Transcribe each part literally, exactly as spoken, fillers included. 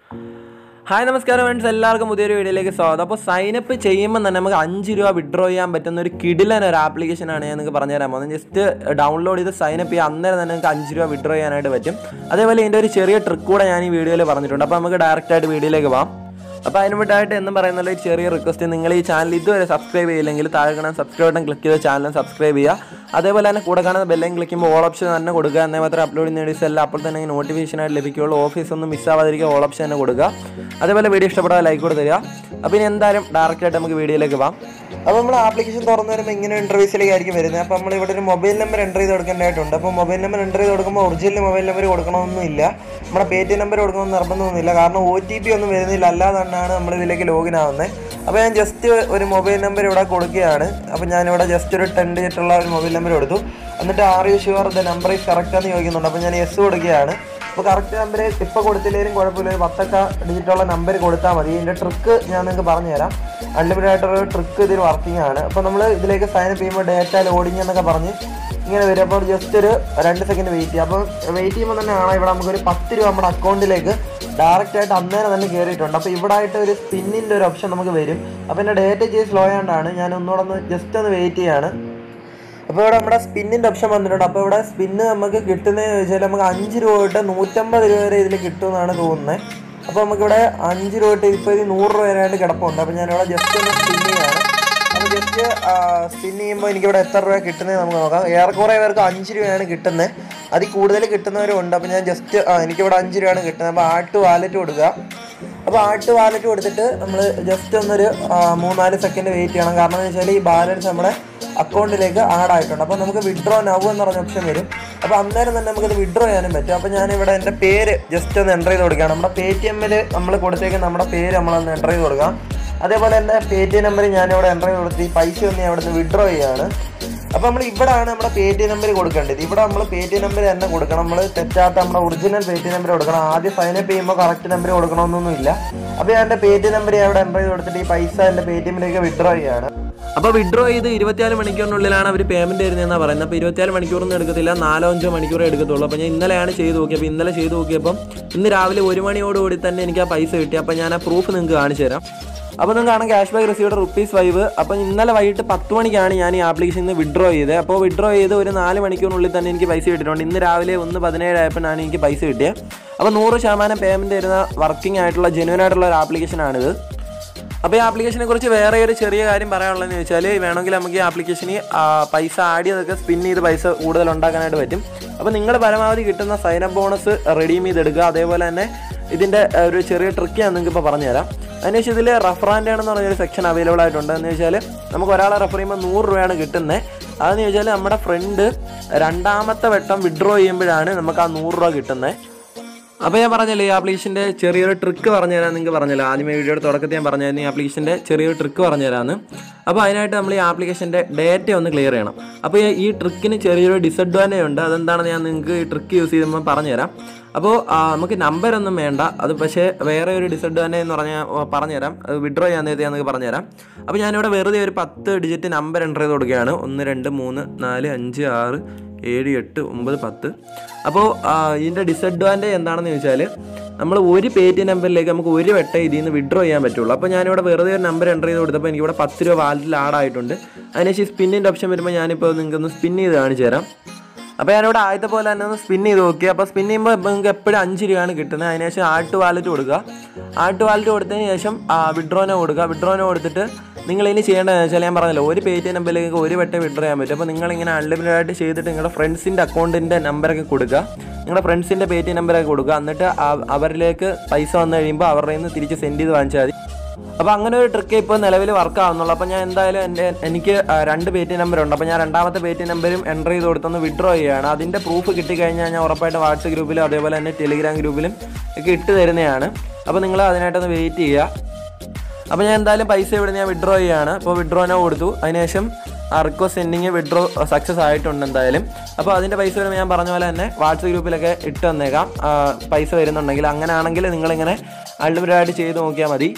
Hi നമസ്കാരം friends, എല്ലാവർക്കും പുതിയൊരു വീഡിയോയിലേക്ക് സ്വാഗതം. അപ്പോൾ സൈനപ്പ് ചെയ്യുമ്പോൾ തന്നെ നമുക്ക് അഞ്ച് രൂപ വിഡ്രോ ചെയ്യാൻ പറ്റുന്ന ഒരു കിടിലൻ ഒരു ആപ്ലിക്കേഷനാണ് ഞാൻ നിങ്ങൾക്ക് പറഞ്ഞുതരാൻ പോകുന്നത്. ജസ്റ്റ് ഡൗൺലോഡ് ചെയ്ത് സൈനപ്പ് ചെയ്യുക, അന്നേരം തന്നെ നിങ്ങൾക്ക് അഞ്ച് രൂപ വിഡ്രോ ചെയ്യാനായിട്ട് പറ്റും. അതേപോലെ ഇതിൻ്റെ ഒരു ചെറിയ ട്രിക്ക് കൂടെ ഞാൻ ഈ വീഡിയോയിൽ പറഞ്ഞിട്ടുണ്ട്. അപ്പോൾ നമുക്ക് ഡയറക്റ്റായിട്ട് വീഡിയോയിലേക്ക് പോകാം. അപ്പോൾ അതിനുവേണ്ടിയിട്ട് എന്നും പറയുന്നുള്ള ഒരു ചെറിയ റിക്വസ്റ്റ്, നിങ്ങൾ ഈ ചാനൽ ഇതുവരെ സബ്സ്ക്രൈബ് ചെയ്യില്ലെങ്കിൽ താഴെ കാണാൻ സബ്സ്ക്രൈബ് ബട്ടൺ ക്ലിക്ക് ചെയ്ത് ചാനൽ സബ്സ്ക്രൈബ് ചെയ്യുക. അതേപോലെ തന്നെ കൂടെ കാണുന്ന ബെല്ലൈക്കൺ ക്ലിക്ക് ചെയ്യുമ്പോൾ ഓൾ ഓപ്ഷൻ തന്നെ കൊടുക്കുക. എന്നാൽ മാത്രമേ അപ്ലോഡ് ചെയ്യുന്ന വീഡിയോസ് എല്ലാം അപ്പോൾ തന്നെ നോട്ടിഫിക്കേഷനായിട്ട് ലഭിക്കുകയുള്ളൂ. ഓഫീസ് ഒന്നും മിസ്സാവാതിരിക്കുക, ഓൾ ഓപ്ഷൻ തന്നെ കൊടുക്കുക. അതേപോലെ വീഡിയോ ഇഷ്ടപ്പെടാൻ ലൈക്ക് കൊടുത്ത് തരിക. അപ്പോൾ ഇനി എന്തായാലും ഡയറക്റ്റായിട്ട് നമുക്ക് വീഡിയോയിലേക്ക് പോകാം. അപ്പോൾ നമ്മൾ ആപ്ലിക്കേഷൻ തുറന്നു വരുമ്പോൾ ഇങ്ങനെ ഇൻ്റർവ്യൂസിലേക്കായിരിക്കും വരുന്നത്. അപ്പോൾ നമ്മൾ ഇവിടെ ഒരു മൊബൈൽ നമ്പർ എൻ്റർ ചെയ്ത് കൊടുക്കേണ്ടതായിട്ടുണ്ട്. അപ്പോൾ മൊബൈൽ നമ്പർ എൻ്റർ ചെയ്ത് കൊടുക്കുമ്പോൾ ഒറിജിനൽ മൊബൈൽ നമ്പർ കൊടുക്കണമെന്നൊന്നുമില്ല, നമ്മുടെ പേ ടി എം നമ്പർ കൊടുക്കണമെന്ന് നിർബന്ധമൊന്നുമില്ല. കാരണം ഒ ടി പി ഒന്നും വരുന്നില്ല, അല്ലാതെ തന്നെയാണ് നമ്മൾ ഇതിലേക്ക് ലോഗിൻ ആവുന്നത്. അപ്പോൾ ഞാൻ ജസ്റ്റ് ഒരു മൊബൈൽ നമ്പർ ഇവിടെ കൊടുക്കുകയാണ്. അപ്പോൾ ഞാനിവിടെ ജസ്റ്റ് ഒരു ടെൻ ഡിജിറ്റുള്ള ഒരു മൊബൈൽ നമ്പർ കൊടുത്തു. എന്നിട്ട് are you sure the number is കറക്റ്റാന്ന് ചോദിക്കുന്നുണ്ട്. അപ്പോൾ ഞാൻ എസ് കൊടുക്കുകയാണ്. അപ്പോൾ കറക്റ്റ് നമ്പർ ഇപ്പോൾ കൊടുത്തില്ലെങ്കിലും കുഴപ്പമില്ല, ഒരു പത്തൊക്ക ഡിജിറ്റുള്ള നമ്പർ കൊടുത്താൽ മതി. ഇതിൻ്റെ ട്രിക്ക് ഞാൻ നിങ്ങൾക്ക് പറഞ്ഞുതരാം. അൺലിമിറ്റഡ് ആയിട്ടുള്ള ട്രിക്ക് ഇതിൽ വർക്കിംഗ് ആണ്. അപ്പോൾ നമ്മൾ ഇതിലേക്ക് സൈൻ അപ്പ് ചെയ്യുമ്പോൾ ഡേറ്റ ലോഡിങ് എന്നൊക്കെ പറഞ്ഞ് ഇങ്ങനെ വരും. അപ്പോൾ ജസ്റ്റ് ഒരു രണ്ട് സെക്കൻഡ് വെയിറ്റ് ചെയ്യുക. അപ്പോൾ വെയിറ്റ് ചെയ്യുമ്പോൾ തന്നെ കാണാം ഇവിടെ നമുക്കൊരു പത്ത് രൂപ നമ്മുടെ അക്കൗണ്ടിലേക്ക് ഡയറക്റ്റായിട്ട് അന്നേരം തന്നെ കയറിയിട്ടുണ്ട്. അപ്പോൾ ഇവിടെ ആയിട്ട് ഒരു സ്പിന്നിൻ്റെ ഒരു ഓപ്ഷൻ നമുക്ക് വരും. അപ്പോൾ എൻ്റെ ഡേറ്റ ചെയ്ത് സ്ലോ ആയതുകൊണ്ടാണ് ഞാൻ ഒന്നുകൂടെ ഒന്ന് ജസ്റ്റ് ഒന്ന് വെയിറ്റ് ചെയ്യാണ്. അപ്പോൾ ഇവിടെ നമ്മുടെ സ്പിന്നിൻ്റെ ഓപ്ഷൻ വന്നിട്ടുണ്ട്. അപ്പോൾ ഇവിടെ സ്പിന്ന് നമുക്ക് കിട്ടുന്നതെന്ന് ചോദിച്ചാൽ നമുക്ക് അഞ്ച് രൂപ തൊട്ട് നൂറ്റമ്പത് രൂപ വരെ ഇതിൽ കിട്ടുമെന്നാണ് തോന്നുന്നത്. അപ്പോൾ നമുക്കിവിടെ അഞ്ച് രൂപ തൊട്ട് ഇപ്പോൾ ഇത് നൂറ് രൂപ വരെയായിട്ട് കിടപ്പുണ്ട്. അപ്പോൾ ഞാനിവിടെ ജസ്റ്റ് ഒന്ന് സ്പിൻ ചെയ്യാണ്. അപ്പോൾ ജസ്റ്റ് സ്പിൻ ചെയ്യുമ്പോൾ എനിക്കിവിടെ എത്ര രൂപ കിട്ടുന്നത് നമുക്ക് നോക്കാം. ഏറെക്കുറെ പേർക്ക് അഞ്ച് രൂപയാണ് കിട്ടുന്നത്, അതിൽ കൂടുതൽ കിട്ടുന്നവരും ഉണ്ട്. അപ്പോൾ ഞാൻ ജസ്റ്റ് എനിക്കിവിടെ അഞ്ച് രൂപയാണ് കിട്ടുന്നത്. അപ്പോൾ ആഡ് ടു വാലറ്റ് കൊടുക്കുക. അപ്പോൾ ആഡ് ടു വാലറ്റ് കൊടുത്തിട്ട് നമ്മൾ ജസ്റ്റ് ഒന്നൊരു മൂന്നാല് സെക്കൻഡ് വെയിറ്റ് ചെയ്യണം. കാരണം എന്ന് വെച്ചാൽ ഈ ബാലൻസ് നമ്മുടെ അക്കൗണ്ടിലേക്ക് ആഡ് ആയിട്ടുണ്ട്. അപ്പോൾ നമുക്ക് വിഡ്രോ നൗ എന്ന് പറഞ്ഞ ഓപ്ഷൻ വരും. അപ്പോൾ അന്നേരം തന്നെ നമുക്കത് വിഡ്രോ ചെയ്യാനും പറ്റും. അപ്പോൾ ഞാനിവിടെ എൻ്റെ പേര് ജസ്റ്റ് ഒന്ന് എൻ്റർ ചെയ്ത് കൊടുക്കുകയാണ്. നമ്മുടെ പേ ടി എമ്മിൽ നമ്മൾ കൊടുത്തേക്ക് നമ്മുടെ പേര് നമ്മളൊന്ന് എൻ്റർ ചെയ്ത് കൊടുക്കാം. അതേപോലെ എൻ്റെ പേ ടി എം നമ്പർ ഞാനിവിടെ എൻ്റർ ചെയ്ത് കൊടുത്ത് ഈ പൈസ ഒന്ന് ഞാൻ ഇവിടെ നിന്ന് വിഡ്രോ ചെയ്യുകയാണ്. അപ്പോൾ നമ്മൾ ഇവിടെയാണ് നമ്മുടെ പേ ടി എം നമ്പർ കൊടുക്കേണ്ടത്. ഇവിടെ നമ്മൾ പേ ടി എം നമ്പർ തന്നെ കൊടുക്കണം. നമ്മൾ തെറ്റാത്ത നമ്മുടെ original Paytm number കൊടുക്കണം. ആദ്യം സൈൻ അപ്പ് ചെയ്യുമ്പോൾ കറക്റ്റ് നമ്പർ കൊടുക്കണമെന്നൊന്നുമില്ല. അപ്പോൾ ഞാൻ എൻ്റെ പേ ടി എം നമ്പർ ഞാൻ ഇവിടെ എൻ്റർ ചെയ്ത് കൊടുത്തിട്ട് ഈ പൈസ എൻ്റെ പേ ടി എമ്മിലേക്ക് വിഡ്രോ ചെയ്യുകയാണ്. അപ്പോൾ വിഡ്രോ ചെയ്ത് ഇരുപത്തിനാല് മണിക്കൂറിനുള്ളിലാണ് അവർ പേയ്മെൻറ്റ് തരുന്നതെന്നാണ് പറയുന്നത്. അപ്പോൾ ഇരുപത്തിനാല് മണിക്കൂറൊന്നും എടുക്കത്തില്ല, നാലോ അഞ്ചോ മണിക്കൂറേ എടുക്കത്തുള്ളൂ. അപ്പോൾ ഞാൻ ഇന്നലെയാണ് ചെയ്ത് നോക്കിയത്. അപ്പോൾ ഇന്നലെ ചെയ്ത് നോക്കിയപ്പം ഇന്ന് രാവിലെ ഒരു മണിയോടുകൂടി തന്നെ എനിക്ക് ആ പൈസ കിട്ടി. അപ്പോൾ ഞാൻ ആ പ്രൂഫ് നിങ്ങൾക്ക് കാണിച്ചു തരാം. അപ്പോൾ നിങ്ങൾക്ക് കാണാം cash back received rupees five. അപ്പോൾ ഇന്നലെ വൈകിട്ട് പത്ത് മണിക്കാണ് ഞാൻ ഈ ആപ്ലിക്കേഷനിൽ നിന്ന് വിഡ്രോ ചെയ്തത്. അപ്പോൾ വിഡ്രോ ചെയ്ത് ഒരു നാല് മണിക്കൂറിനുള്ളിൽ തന്നെ എനിക്ക് പൈസ കിട്ടിയിട്ടുണ്ട്. ഇന്ന് രാവിലെ ഒന്ന് പതിനേഴായപ്പോഴാണ് എനിക്ക് പൈസ കിട്ടിയത്. അപ്പോൾ നൂറ് ശതമാനം പേയ്മെൻറ്റ് തരുന്ന വർക്കിംഗ് ആയിട്ടുള്ള ജെന്യുവൻ ആയിട്ടുള്ള ഒരു ആപ്ലിക്കേഷനാണിത്. അപ്പോൾ ഈ ആപ്ലിക്കേഷനെ കുറിച്ച് വേറെ ഒരു ചെറിയ കാര്യം പറയാനുള്ളതെന്ന് വെച്ചാൽ, വേണമെങ്കിൽ നമുക്ക് ഈ ആപ്ലിക്കേഷന് പൈസ ആഡ് ചെയ്തൊക്കെ സ്പിൻ ചെയ്ത് പൈസ കൂടുതൽ ഉണ്ടാക്കാനായിട്ട് പറ്റും. അപ്പോൾ നിങ്ങൾ പരമാവധി കിട്ടുന്ന സൈനപ്പ് ബോണസ് റെഡീം ചെയ്തെടുക്കുക. അതേപോലെ തന്നെ ഇതിൻ്റെ ഒരു ചെറിയ ട്രിക്ക് ഞാൻ നിങ്ങൾക്ക് ഇപ്പോൾ പറഞ്ഞുതരാം. അതിനുശേഷം ഇതിൽ റെഫർ ആൻഡ് ഏൺ എന്ന് പറഞ്ഞൊരു സെക്ഷൻ അവൈലബിൾ ആയിട്ടുണ്ട്. എന്ന് വെച്ചാൽ നമുക്ക് ഒരാളെ റെഫർ ചെയ്യുമ്പോൾ നൂറ് രൂപയാണ് കിട്ടുന്നത്. അതെന്ന് ചോദിച്ചാൽ നമ്മുടെ ഫ്രണ്ട് രണ്ടാമത്തെ വട്ടം വിഡ്രോ ചെയ്യുമ്പോഴാണ് നമുക്ക് ആ നൂറ് രൂപ കിട്ടുന്നത്. അപ്പോൾ ഞാൻ പറഞ്ഞല്ലോ ഈ ആപ്ലിക്കേഷൻ്റെ ചെറിയൊരു ട്രിക്ക് പറഞ്ഞുതരാൻ നിങ്ങൾക്ക് പറഞ്ഞല്ലോ. ആദ്യമേ വീഡിയോയുടെ തുടക്കത്തിൽ ഞാൻ പറഞ്ഞായിരുന്നു ഈ ആപ്ലിക്കേഷൻ്റെ ചെറിയൊരു ട്രിക്ക് പറഞ്ഞുതരാമെന്ന്. അപ്പോൾ അതിനായിട്ട് നമ്മൾ ഈ ആപ്ലിക്കേഷൻ്റെ ഡേറ്റ ഒന്ന് ക്ലിയർ ചെയ്യണം. അപ്പോൾ ഈ ട്രിക്കിന് ചെറിയൊരു ഡിസഡ്വാൻറ്റേജ് ഉണ്ട്. അതെന്താണെന്ന് ഞാൻ നിങ്ങൾക്ക് ഈ ട്രിക്ക് യൂസ് ചെയ്യുമ്പോൾ പറഞ്ഞുതരാം. അപ്പോൾ നമുക്ക് നമ്പരൊന്നും വേണ്ട, അത് പക്ഷേ വേറെ ഒരു ഡിസഡ്വാൻറ്റേജ് എന്ന് പറഞ്ഞാൽ പറഞ്ഞുതരാം. അത് വിഡ്രോ ചെയ്യാൻ നേരത്തെ ഞാൻ നിങ്ങൾക്ക് പറഞ്ഞുതരാം. അപ്പോൾ ഞാനിവിടെ വെറുതെ ഒരു പത്ത് ഡിജിറ്റ് നമ്പർ എൻ്റർ ചെയ്ത് കൊടുക്കുകയാണ്. ഒന്ന് രണ്ട് മൂന്ന് നാല് അഞ്ച് ആറ് ഏഴ് എട്ട് ഒമ്പത് പത്ത്. അപ്പോൾ ഇതിൻ്റെ ഡിസഡ്വാൻറ്റേജ് എന്താണെന്ന് ചോദിച്ചാൽ, നമ്മൾ ഒരു പേ ടി എം നമ്പറിലേക്ക് നമുക്ക് ഒരു വട്ടം ഇതിൽ നിന്ന് വിഡ്രോ ചെയ്യാൻ പറ്റുള്ളൂ. അപ്പോൾ ഞാനിവിടെ വെറുതെ ഒരു നമ്പർ എൻ്റർ ചെയ്ത് കൊടുത്തപ്പോൾ എനിക്കിവിടെ പത്ത് രൂപ വാലറ്റിൽ ആഡായിട്ടുണ്ട്. അതിനുശേഷം സ്പിന്നിൻ്റെ ഓപ്ഷൻ വരുമ്പോൾ ഞാനിപ്പോൾ നിങ്ങൾക്കൊന്ന് സ്പിൻ ചെയ്ത് കാണിച്ചു തരാം. അപ്പോൾ ഞാനിവിടെ ആദ്യത്തെ പോലെ തന്നെ ഒന്ന് സ്പിൻ ചെയ്ത് നോക്കി. അപ്പോൾ സ്പിൻ ചെയ്യുമ്പോൾ നിങ്ങൾക്ക് എപ്പോഴും അഞ്ച് രൂപയാണ് കിട്ടുന്നത്. അതിനുശേഷം ആഡ് ടു വാലറ്റ് കൊടുക്കുക. ആഡ് ടു വാലറ്റ് കൊടുത്തതിന് ശേഷം വിഡ്രോനെ കൊടുക്കുക. വിഡ്രോനെ കൊടുത്തിട്ട് നിങ്ങൾ ഇനി ചെയ്യേണ്ടതെന്ന് വെച്ചാൽ, ഞാൻ പറഞ്ഞല്ലോ ഒരു പേ ടി എം നമ്പറിലേക്ക് ഒരു വട്ടം വിഡ്രോ ചെയ്യാൻ പറ്റും. അപ്പോൾ നിങ്ങളിങ്ങനെ അൺലിമിറ്റഡ് ആയിട്ട് ചെയ്തിട്ട് നിങ്ങളുടെ ഫ്രണ്ട്സിൻ്റെ അക്കൗണ്ടിൻ്റെ നമ്പറൊക്കെ കൊടുക്കുക, നിങ്ങളുടെ ഫ്രണ്ട്സിൻ്റെ പേ ടി എം നമ്പറൊക്കെ കൊടുക്കുക. എന്നിട്ട് അവരിലേക്ക് പൈസ വന്നു കഴിയുമ്പോൾ അവരുടെ നിന്ന് തിരിച്ച് സെൻഡ് ചെയ്ത് വാങ്ങിച്ചാൽ മതി. അപ്പോൾ അങ്ങനെ ഒരു ട്രിക്ക് ഇപ്പോൾ നിലവിൽ വർക്ക് ആവുന്നുള്ളൂ. അപ്പോൾ ഞാൻ എന്തായാലും എൻ്റെ എനിക്ക് രണ്ട് പേ ടി എം നമ്പർ ഉണ്ട്. അപ്പോൾ ഞാൻ രണ്ടാമത്തെ പേ ടി എം നമ്പരും എൻ്റർ ചെയ്ത് കൊടുത്തൊന്ന് വിഡ്രോ ചെയ്യുകയാണ്. അതിൻ്റെ പ്രൂഫ് കിട്ടിക്കഴിഞ്ഞാൽ ഞാൻ ഉറപ്പായിട്ട് വാട്സപ്പ് ഗ്രൂപ്പിലും അതേപോലെ തന്നെ ടെലിഗ്രാം ഗ്രൂപ്പിലും ഒക്കെ ഇട്ട് തരുന്നതാണ്. അപ്പോൾ നിങ്ങൾ അതിനായിട്ടൊന്ന് വെയിറ്റ് ചെയ്യുക. അപ്പോൾ ഞാൻ എന്തായാലും പൈസ ഇവിടെ ഞാൻ വിഡ്രോ ചെയ്യുകയാണ്. അപ്പോൾ വിഡ്രോനെ കൊടുത്തു. അതിനുശേഷം ആ റിക്വസ്റ്റ് സെൻഡിങ് വിഡ്രോ സക്സസ് ആയിട്ടുണ്ട് എന്തായാലും. അപ്പോൾ അതിൻ്റെ പൈസ വരുമ്പോൾ ഞാൻ പറഞ്ഞ പോലെ തന്നെ വാട്സപ്പ് ഗ്രൂപ്പിലൊക്കെ ഇട്ട് തന്നേക്കാം പൈസ വരുന്നുണ്ടെങ്കിൽ. അങ്ങനെയാണെങ്കിൽ നിങ്ങളിങ്ങനെ അൺലിമിറ്റഡ് ആയിട്ട് ചെയ്ത് നോക്കിയാൽ മതി.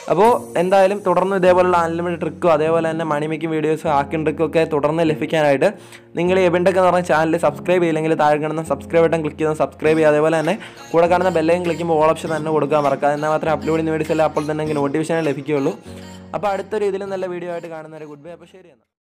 അപ്പോൾ എന്തായാലും തുടർന്ന് ഇതേപോലുള്ള അൺലിമിറ്റഡ് ട്രിക്കും അതേപോലെ തന്നെ മണി മേക്കിംഗ് വീഡിയോസും ഹാക്കിംഗ് ട്രിക്കും ഒക്കെ തുടർന്ന് ലഭിക്കാനായിട്ട് നിങ്ങൾ എബിൻടെക് എന്ന് പറഞ്ഞ ചാനൽ സബ്സ്ക്രൈബ് ചെയ്യില്ലെങ്കിൽ താഴെ കാണുന്ന സബ്സ്ക്രൈബ് ബട്ടൺ ക്ലിക്ക് ചെയ്ത് സബ്സ്ക്രൈബ് ചെയ്യുക. അതേപോലെ തന്നെ കൂടെ കാണുന്ന ബെല്ലൈക്കൻ ക്ലിക്ക് ചെയ്യുമ്പോൾ ഓൾ ഓപ്ഷൻ തന്നെ കൊടുക്കാൻ മറക്കുക. എന്നാൽ മാത്രമേ അപ്ലോഡ് ചെയ്യുന്ന വീഡിയോസ് എല്ലാം അപ്പോൾ തന്നെ നോട്ടിഫിക്കേഷൻ ലഭിക്കുകയുള്ളൂ. അപ്പോൾ അടുത്തൊരു ഇതിലും നല്ല വീഡിയോ ആയിട്ട് കാണുന്നവരെ ഗുഡ് ബൈ. അപ്പോൾ ശരി എന്നാൽ.